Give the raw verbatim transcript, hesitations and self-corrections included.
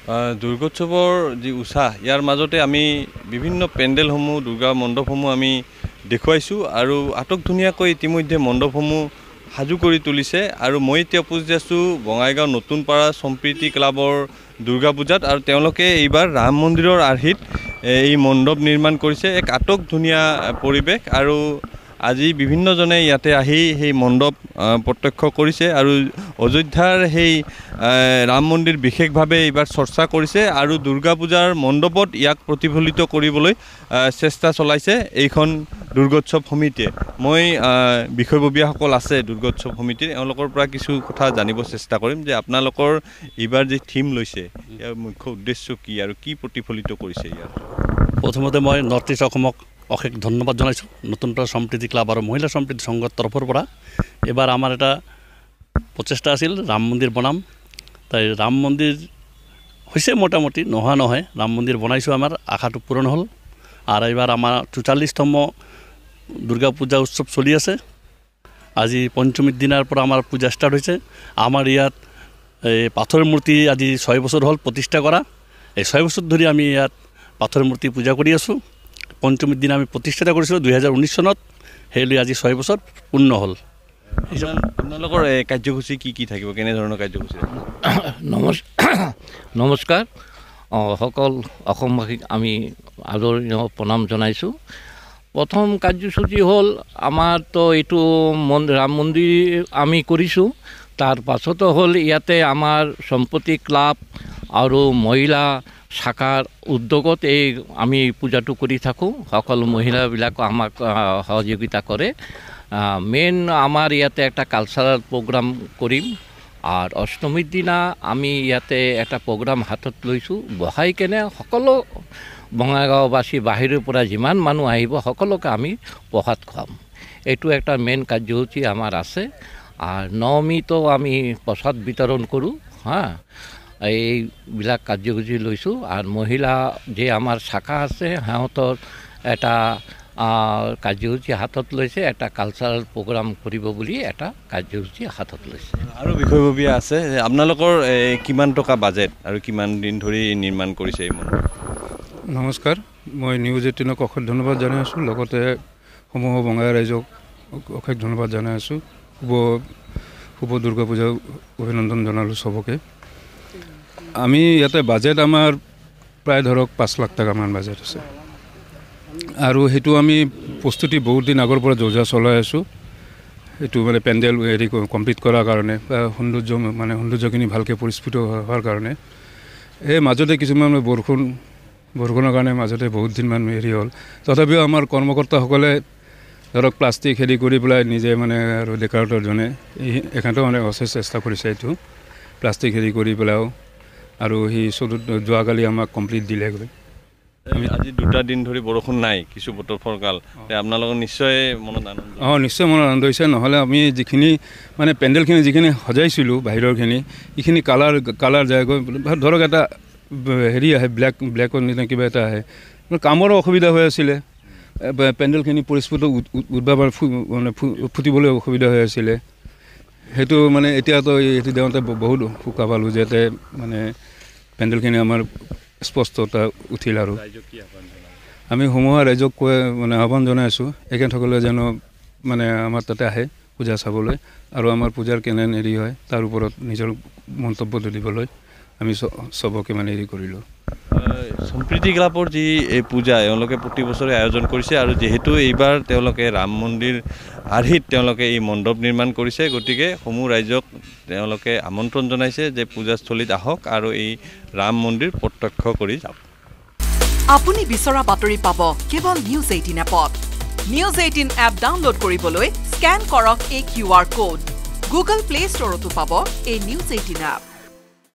দুৰ্গোৎসৱৰ যি উৎসাহ ইয়াৰ মাজতে আমি বিভিন্ন পেণ্ডেলসমূহ দুৰ্গা মণ্ডপসমূহ আমি দেখুৱাইছোঁ আৰু আটক ধুনীয়াকৈ ইতিমধ্যে মণ্ডপসমূহ সাজু কৰি তুলিছে আৰু মই এতিয়া উপস্থিত আছোঁ বঙাইগাঁও নতুনপাৰা সম্প্ৰীতি ক্লাবৰ দুৰ্গা পূজাত আৰু তেওঁলোকে এইবাৰ ৰাম মন্দিৰৰ আৰ্হিত এই মণ্ডপ নিৰ্মাণ কৰিছে এক আটক ধুনীয়া পৰিৱেশ আৰু আজি বিভিন্নজনে ইয়াতে আহি সেই মণ্ডপ প্ৰত্যক্ষ কৰিছে আৰু অযোধ্যাৰ সেই ৰাম মন্দিৰ বিশেষভাৱে এইবাৰ চৰ্চা কৰিছে আৰু দুৰ্গা পূজাৰ মণ্ডপত ইয়াক প্ৰতিফলিত কৰিবলৈ চেষ্টা চলাইছে এইখন দুৰ্গোৎসৱ সমিতিয়ে মই বিষয়ববীয়াসকল আছে দুৰ্গোৎসৱ সমিতিৰ এওঁলোকৰ পৰা কিছু কথা জানিব চেষ্টা কৰিম যে আপোনালোকৰ এইবাৰ যি থিম লৈছে ইয়াৰ মুখ্য উদ্দেশ্য কি আৰু কি প্ৰতিফলিত কৰিছে ইয়াৰ প্ৰথমতে মই নৰ্থ ইষ্ট অসমক অশেষ ধন্যবাদ জনাইছোঁ নতুনপাৰা সম্প্ৰীতি ক্লাব আৰু মহিলা সম্প্ৰীতি সংঘৰ তৰফৰ পৰা এবাৰ আমাৰ এটা প্ৰচেষ্টা আছিল ৰাম মন্দিৰ বনাম তাই ৰাম মন্দিৰ হৈছে মোটামুটি নোহোৱা নহয় ৰাম মন্দিৰ বনাইছোঁ আমাৰ আশাটো পূৰণ হ'ল আৰু এইবাৰ আমাৰ চৌচল্লিছতম দুৰ্গা পূজা উৎসৱ চলি আছে আজি পঞ্চমীৰ দিনাৰ পৰা আমাৰ পূজা ষ্টাৰ্ট হৈছে আমাৰ ইয়াত এই পাথৰৰ মূৰ্তি আজি ছয় বছৰ হ'ল প্ৰতিষ্ঠা কৰা এই ছয় বছৰ ধৰি আমি ইয়াত পাথৰৰ মূৰ্তি পূজা কৰি আছোঁ পঞ্চমীৰ দিনা আমি প্ৰতিষ্ঠা কৰিছিলোঁ দুই হাজাৰ ঊনৈছ চনত সেইলৈ আজি ছয় বছৰ পূৰ্ণ হ'ল আপোনালোকৰ কাৰ্যসূচী কি কি থাকিব কেনেধৰণৰ কাৰ্যসূচী নমস্কাৰ সকল অসমবাসীক আমি আদৰণীয় প্ৰণাম জনাইছোঁ প্ৰথম কাৰ্যসূচী হ'ল আমাৰতো এইটো ৰাম মন্দিৰ আমি কৰিছোঁ তাৰ পাছতো হ'ল ইয়াতে আমাৰ সম্পত্তি ক্লাব আৰু মহিলা শাখাৰ উদ্যোগত এই আমি পূজাটো কৰি থাকোঁ সকলো মহিলাবিলাক আমাক সহযোগিতা কৰে মেইন আমাৰ ইয়াতে একটা কালচাৰেল প্ৰগ্ৰাম কৰিম আৰু অষ্টমীৰ দিনা আমি ইয়াতে এটা প্ৰগ্ৰাম হাতত লৈছোঁ বহাই কেনে সকলো বঙাইগাঁওবাসী বাহিৰৰ পৰা যিমান মানুহ আহিব সকলোকে আমি প্ৰসাদ খুৱাম এইটো একটা মেইন কাৰ্যসূচী আমাৰ আছে আৰু নৱমীতো আমি প্ৰসাদ বিতৰণ কৰোঁ হা এইবিলাক কাৰ্যসূচী লৈছোঁ আৰু মহিলা যে আমাৰ শাখা আছে সিহঁতৰ এটা কাৰ্যসূচী হাতত লৈছে এটা কালচাৰেল প্ৰগ্ৰাম কৰিব বুলি এটা কাৰ্যসূচী হাতত লৈছে আৰু বিষয়ববীয়া আছে আপোনালোকৰ কিমান টকা বাজেট আৰু কিমান দিন ধৰি নিৰ্মাণ কৰিছে এই মণ্ডপ নমস্কাৰ মই নিউজ এইটিনক অশেষ ধন্যবাদ জনাই আছোঁ লগতে সমূহ বঙাই ৰাইজক অশেষ ধন্যবাদ জনাই আছোঁ শুভ শুভ দুৰ্গা পূজা অভিনন্দন জনালোঁ চবকে আমি ইয়াতে বাজেট আমাৰ প্ৰায় ধৰক পাঁচ লাখ টকামান বাজেট আছে আৰু সেইটো আমি প্ৰস্তুতি বহুত দিন আগৰ পৰা যোজা চলাই আছোঁ এইটো মানে পেণ্ডেল হেৰি কমপ্লিট কৰাৰ কাৰণে সৌন্দৰ্য মানে সৌন্দৰ্যখিনি ভালকৈ পৰিস্ফুট হোৱাৰ কাৰণে এই মাজতে কিছুমান বৰষুণ বৰষুণৰ কাৰণে মাজতে বহুত দিনমান হেৰি হ'ল তথাপিও আমাৰ কৰ্মকৰ্তাসকলে ধৰক প্লাষ্টিক হেৰি কৰি পেলাই নিজে মানে আৰু ডেকাৰেটৰজনে এখনটো মানে অশেষ চেষ্টা কৰিছে এইটো প্লাষ্টিক হেৰি কৰি পেলাইও আৰু সেই চতুৰ্থ যোৱাকালি আমাক কমপ্লিট দিলেগৈ আমি আজি দুটা দিন ধৰি বৰষুণ নাই কিছু বতৰ ফৰকাল আপোনালোকৰ নিশ্চয় মনত আনন্দ অঁ নিশ্চয় মনত আনন্দ হৈছে নহ'লে আমি যিখিনি মানে পেণ্ডেলখিনি যিখিনি সজাইছিলোঁ বাহিৰৰখিনি এইখিনি কালাৰ কালাৰ যায়গৈ ধৰক এটা হেৰি আহে ব্লেক ব্লেকৰ নিচিনা কিবা এটা আহে কামৰো অসুবিধা হৈ আছিলে পেণ্ডেলখিনি পৰিস্ফুট উদ্ভাৱ মানে ফুটিবলৈ অসুবিধা হৈ আছিলে সেইটো মানে এতিয়াতো এইটো দেওঁতে বহুত সুখা পালোঁ যাতে মানে পেণ্ডেলখিনি আমাৰ স্পষ্টতা উঠিল আৰু আমি সমূহ ৰাইজক কৈ মানে আহ্বান জনাই আছোঁ এখেতসকলে যেন মানে আমাৰ তাতে আহে পূজা চাবলৈ আৰু আমাৰ পূজাৰ কেনে হেৰি হয় তাৰ ওপৰত নিজৰ মন্তব্যটো দিবলৈ আমি চবকে মানে হেৰি কৰিলোঁ সম্প্ৰীতি ক্লাবৰ যি এই পূজা এওঁলোকে প্ৰতি বছৰে আয়োজন কৰিছে আৰু যিহেতু এইবাৰ তেওঁলোকে ৰাম মন্দিৰ আৰ্হিত তেওঁলোকে এই মণ্ডপ নিৰ্মাণ কৰিছে গতিকে সমূহ ৰাইজক তেওঁলোকে আমন্ত্ৰণ জনাইছে যে পূজাস্থলীত আহক আৰু এই ৰাম মন্দিৰ প্ৰত্যক্ষ কৰি যাওক আপুনি বিচৰা বাতৰি পাব কেৱল নিউজ এইটিন এপত নিউজ এইটিন এপ ডাউনলোড কৰিবলৈ স্কেন কৰক এই Q R code Google Play ষ্টৰতো পাব এই নিউজ এইটিন এপ